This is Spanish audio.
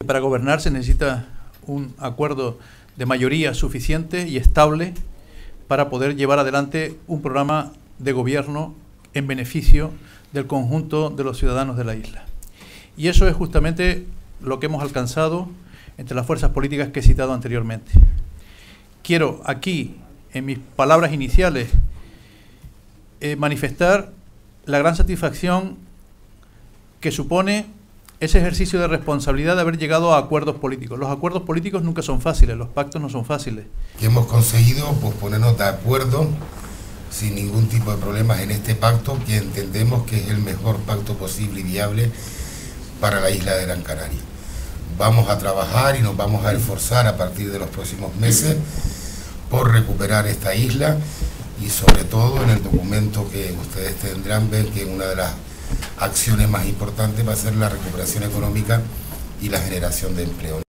para gobernar se necesita un acuerdo de mayoría suficiente y estable para poder llevar adelante un programa de gobierno en beneficio del conjunto de los ciudadanos de la isla. Y eso es justamente lo que hemos alcanzado entre las fuerzas políticas que he citado anteriormente. Quiero aquí, en mis palabras iniciales, manifestar la gran satisfacción que supone ese ejercicio de responsabilidad de haber llegado a acuerdos políticos. Los acuerdos políticos nunca son fáciles, los pactos no son fáciles. Hemos conseguido ponernos de acuerdo sin ningún tipo de problemas en este pacto, que entendemos que es el mejor pacto posible y viable para la isla de Gran Canaria. Vamos a trabajar y nos vamos a esforzar a partir de los próximos meses por recuperar esta isla, y sobre todo en el documento que ustedes tendrán, ver que una de las acciones más importantes va a ser la recuperación económica y la generación de empleo.